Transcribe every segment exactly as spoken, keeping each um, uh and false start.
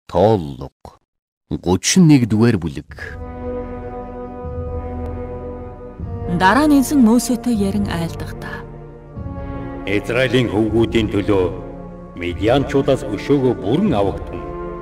Тооллого гучин нэгдүгээр бүлэг. Дараа нь эзэн Мөсетэй ярин айлдахдаа Израилийн хөвгүүдийн төлөө Медианчуудаас өшөөгөө бүрэн авагдсан.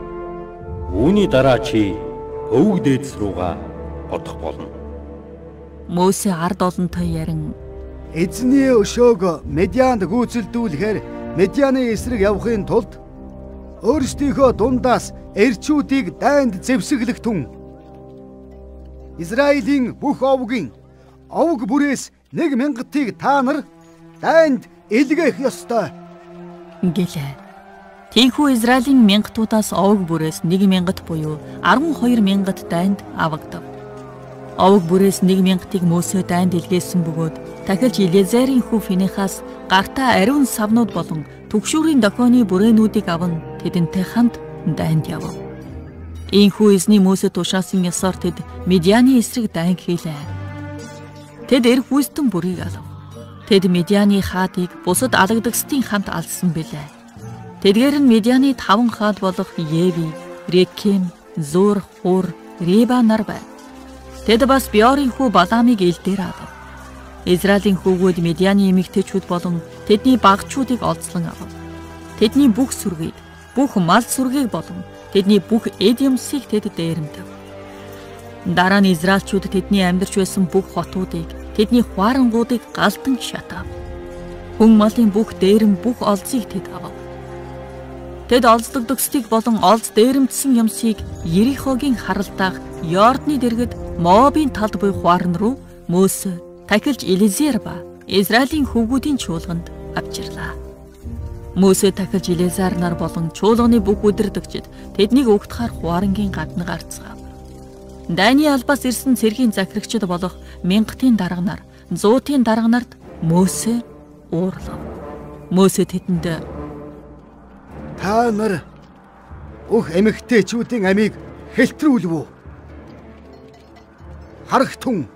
Үүний дараа чи өвөг дээдс рүүгээ одох болно. Мөсе ард олонтой ярин эзний өшөөг Медианд гүйцэлдүүлэхээр Медианы эсрэг явахын тулд өөрсдийнхөө дундаас эрчүүдийг дайнд зэвсэглэх түн. Израилийн бүх овгийн овг бүрээс нэг мянгатыг та нар дайнд илгээх ёстой гэлээ. Тийхүү Израилийн мянгатуудаас овг бүрээс нэг мянгат буюу арван хоёр мянгат дайнд авагдав. Овг бүрээс нэг мянгатыг Мөсе дайнд илгээсэн бөгөөд дахиж Элиазерийн хүү Финехас гартаа ариун савнууд болон түгшүүрийн дохионы бүрээнүүдийг аван тэдэнтэй хамт дайнд явв. Ийхүү эзний Мөсе тушаасан ёсоор тэд Медианы эсрэг дайн хийлээ. Тэд эр хүүстэн бүрийг алав. Тэд Медианы хаадыг бусад алагдагсдын хамт алсан билээ. Тэдгээр нь Медианы таван хаад болох Еви, Рекем, Зур, Хур, Реба нар байв. Тэд бас Биорийн хүү Баламыг ил дээр авав. Израилийн хүүгүүд Медианы эмэгтэйчүүд болон тэдний багчуудыг олзлон авав. Тэдний бүх сүргийг, бүх мал сүргийг болон тэдний бүх эд юмсыг тэд дээрэмдэв. Дараа нь Израильчууд тэдний амьдарч байсан бүх хотуудыг, тэдний хуарангуудыг галдан шатав. Хүн малын бүх дээрэм бүх олзыг тэд авав. Тэд олзлогдогсдыг болон олз дээрэмдсэн юмсыг Ерихогийн харалдаах Йордны дэргэд Моабын талд буй хуаран руу Мөсе, тахилч Элизер ба Израилийн хүүгүүдийн чуулганд авчирлаа. Мөсе тахилч Элизер нар болон чуулганы бүх удирдагчид тэднийг угтахаар хуарангийн гадна гарцгаав. Дайны албаас ирсэн цэргийн захирагчид болох мянгатын дарга нар, зуутын дарга нарт Мөсе уурлав. Мөсе тэдэнд та нар бүх эмэгтэйчүүдийн амийг хэлтрүүлв үү? Харагтун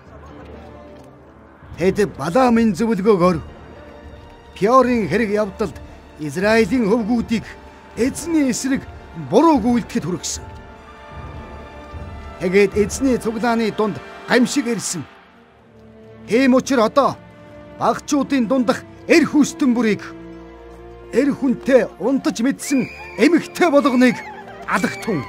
тэд Баламын зөвлөгөөгөөр Пиорийн хэрэг явдалд Израилийн хөвгүүдийг эзний эсрэг буруу гүйлдэхэд хүргэсэн. Тэгээд эзний цуглааны дунд гамшиг ирсэн. Тийм учраас одоо багчуудын дундах эр хүүстэн бүрийг эр хүнтэй унтаж мэдсэн эмэгтэй болгоныг алгатун.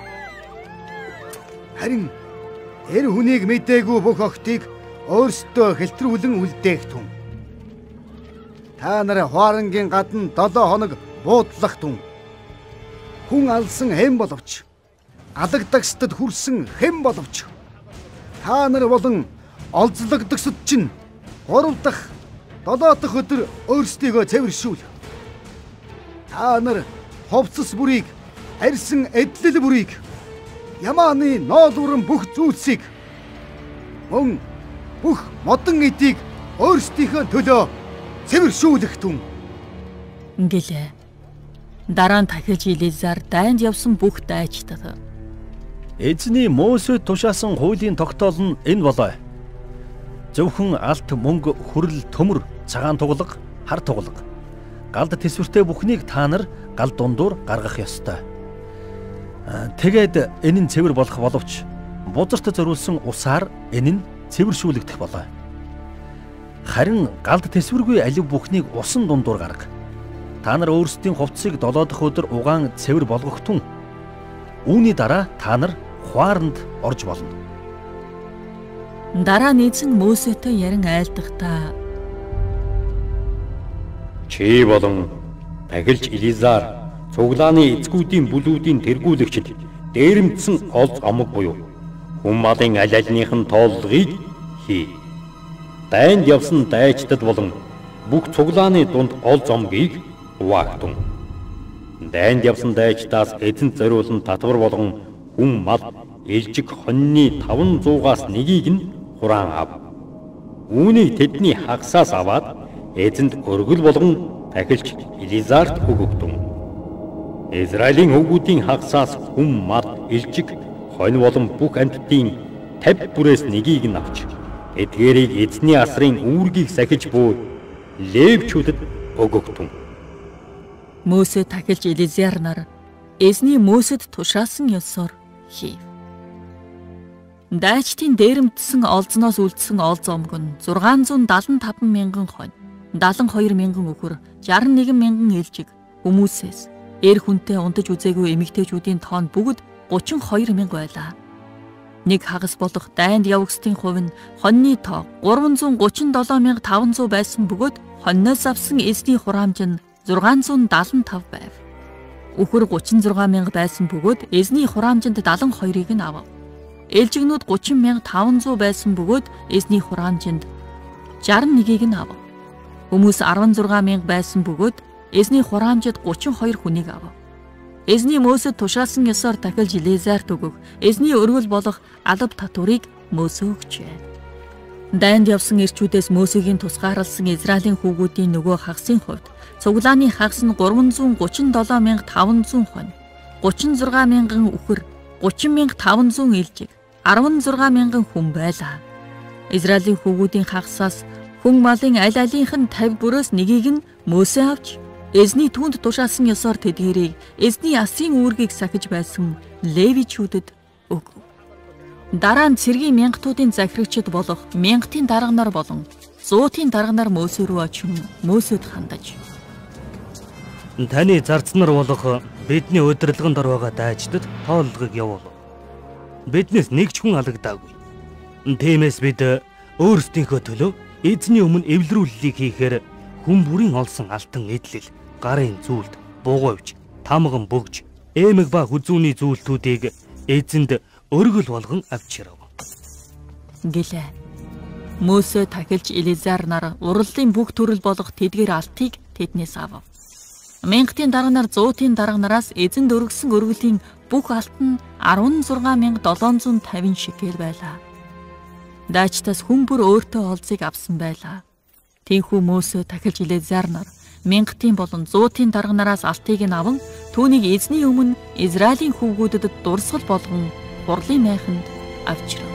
Харин эр хүнийг мэдээгүй бүх охтыг өөрсдөө хэлтрүүлэн үлдээгтун. Та нар хуарангийн гадна долоо хоног буудлах түн. Хүн алсан хэм боловч, алагдагсдад хүрсэн хэм боловч, та нар болон олзлогдогсод чинь гурав дахь, долоо дахь өдөр өөрсдийгөө цэвэршүүл. Та нар ховцос бүрийг, арьсан эдлэл бүрийг, ямааны ноолуран бүх зүйлсийг, мөн бүх модон эдийг өөрсдийнхөө төлөө цэвэршүүлэх түн гэлээ. Дараа нь тахилч Элизар дайнд явсан бүх дайчдад эзний Мөсе тушаасан хуулийн тогтоол нь энэ болоо. Зөвхөн алт мөнгө, хүрэл, төмөр, цагаан туглаг, хар туглаг, галд тэсвэртэй бүхнийг та нар гал дундуур гаргах ёстой. Тэгээд энэ нь цэвэр болох боловч бузарт зориулсан усаар энэ нь цэвэршүүлэгдэх болоо. Харин галд тэсвэргүй алив бүхнийг усан дундуур гарга. Та нар өөрсдийн хувцсыг долоо дахь өдөр угаан цэвэр болгохтун. Үүний дараа та нар хуаранд орж болно. Дараа нь эзэн Мөсетэй ярин айлдахдаа Чи болон тахилч Элизар цуглааны эзгүүдийн бүлүүдийн тэргүүлэгчид дээрэмдсэн олз омог буюу хүн малын аль альных нь тооллогыг хий. Дайнд явсан дайчдад болон бүх цуглааны дунд олз омгийг хуваагдун. Дайнд явсан дайчдаас эзэнт зориулсан татвар болгон хүн мал ээлжиг хоньны таван зуугаас нэгийг нь хураан ав. Үүнийг тэдний хагасаас аваад эзэнд өргөл болгон тахилч Элизарт өгөгдөн. Израилийн хөвгүүдийн хагасаас хүн мал ээлжиг хонь болон бүх амьтдын тавь бүрээс нэгийг нь авч эдгээрийг эзний асрын үүргийг сахиж буй Левчүүдэд өгөгдөн. Мөсе тахилч Элизер нар эзний Мөсөд тушаасан ёсоор хийв. Дайчдын дээрэмдсэн олзноос үлдсэн олз омг нь зургаан зуун далан таван мянган хонь, далан хоёр мянган үхэр, жаран нэгэн мянган ээлжиг хүмүүсээс эр хүнтэй унтаж үзээгүй эмэгтэйчүүдийн тоон бүгд гучин хоёр мянга байлаа. Нэг хагас болох дайнд явагсдын хувь нь хоньны тоо гурван зуун гучин долоо мянга таван зуун байсан бөгөөд хоньноос авсан эзний хураамж нь зургаан зуун далан тав байв. Үхэр гучин зургаан мянга байсан бөгөөд эзний хураамжинд далан хоёрыг нь авав. Ээлжигнүүд гучин мянга таван зуун байсан бөгөөд эзний хураамжинд жаран нэгийг нь авав. Хүмүүс арван зургаан мянга байсан бөгөөд эзний хураамжид гучин хоёр хүнийг авав. Эзний Мөсөд тушаасан ёсоор дахилж Элиезарт өгөх эзний өргөл болох алав татварыг Мөсө өгчээ. Дайнд явсан эрчүүдээс Мөсөгийн тусгаарлсан Израилийн хүүгүүдийн нөгөө хагасын хувьд цуглааны хагас нь гурван зуун гучин долоо мянга таван зуун хонь, гучин зургаан мянган үхэр, гучин мянга таван зуун ээлжиг, арван зургаан мянган хүн байлаа. Израилийн хүүгүүдийн хагасаас хүн малын аль алийнх нь тавь бүрээс нэгийг нь Мөсө авч эзний түнд тушаасан ёсоор тэдгээрийг эзний асын үүргийг сахиж байсан Левичүүдэд өгөв. Дараа нь цэргийн мянгатуудын захирагчид болох мянгатын дарга нар болон зуутын дарга нар Мөсө рүү очин Мөсөд хандаж: "Таны зарцнаар болох бидний удирдлаганд ор байгаа дайчдад тооллогыг явуул. Биднээс нэг ч хүн алагдаагүй. Тиймээс бид өөрсдийнхөө төлөө эзний өмнө эвлэрүүллийг хийхээр хүн бүрийн олсон алтан эдлэл, гарын зүйлд, бугуйвч, тамган бөгж, эмэг ба хүзүүний зүйлтүүдийг эзэнд өргөл болгон авчирав" гэлээ. Мөсө тахилж Элиезар нар уралдын бүх төрөл болох тэдгээр алтыг тэднээс авав. Мянгатын дарга нар зуутын дарга нараас эзэнд өргөсөн өргөлийн бүх алт нь арван зургаан мянга долоон зуун тавин шекел байлаа. Дайчтаас хүн бүр өөртөө олзыг авсан байлаа. Тийхүү Мөсө тахилж Элиезар нар мянгатын болон зуутын дарга нараас алтыг нь аван түүнийг эзний өмнө Израилийн хүүгүүдэд дурсгал болгон хурлын майханд авчирав.